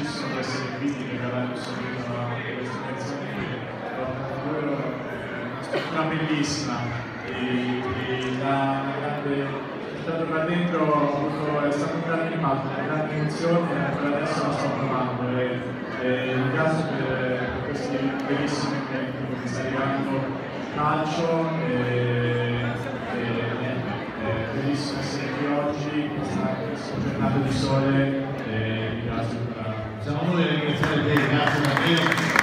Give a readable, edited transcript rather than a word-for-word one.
felicissimo di essere qui, di regalare un sorriso a queste persone che portano loro una struttura bellissima e è stato qua dentro, è stato un grande impatto, una grande emozione e ancora adesso la sto provando e ringrazio per questi bellissimi eventi che sta arrivando calcio bellissimo essere qui oggi, questa giornata di sole e ringrazio per la... Siamo noi a ringraziare te, grazie davvero.